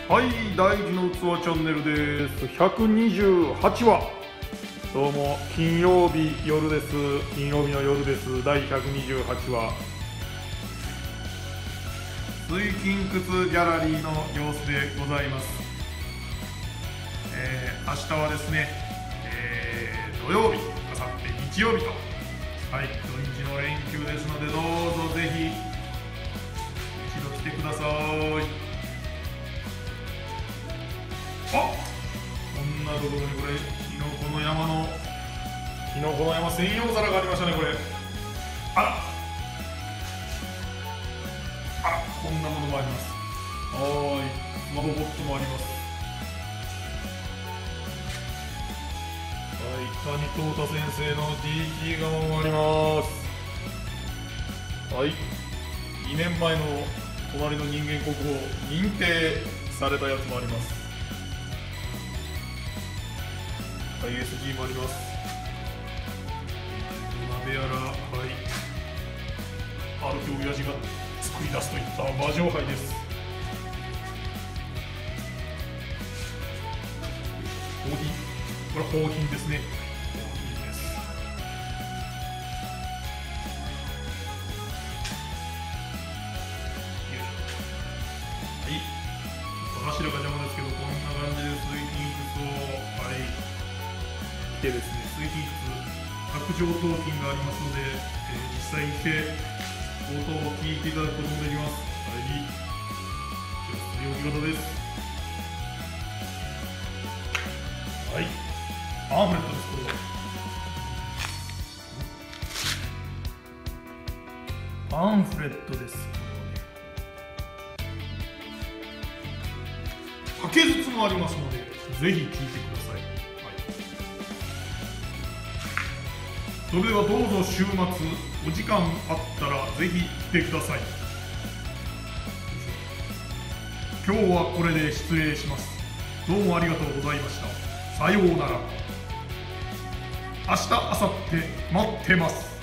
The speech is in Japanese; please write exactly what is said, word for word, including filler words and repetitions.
はい、大事の器チャンネルです。ひゃくにじゅうはちわ。どうも、金曜日夜です。金曜日の夜です。だいひゃくにじゅうはちわ。水金窟ギャラリーの様子でございます。えー、明日はですね、えー、土曜日、あさって日曜日と、はい、土日の連休ですので、どうぞぜひ一度来てください。あ、こんなところにこれキノコの山のキノコの山専用皿がありましたね。これあらあら、こんなものもあります。はーい、スマホボットもあります。はい、谷東太先生の ディーティー 釜もあります。はい、にねんまえの隣の人間国宝認定されたやつもあります。ユーエスジー もあります。土鍋やら、はい、ある日親父が作り出すといった馬上杯です。コーヒー、これは宝品ですね。宝品です。はい、柱が邪魔ですけど、こんな感じで水金窟を、はい、でですね、水金窟卓上陶器がありますので、えー、実際に来て音を聞いていただくこともできます。はい、水置き型です。はい、パンフレットです。これはパンフレットです。これはね、掛け筒もありますので、ぜひ聞いてください。それではどうぞ週末お時間あったらぜひ来てください。今日はこれで失礼します。どうもありがとうございました。さようなら。明日、明後日待ってます。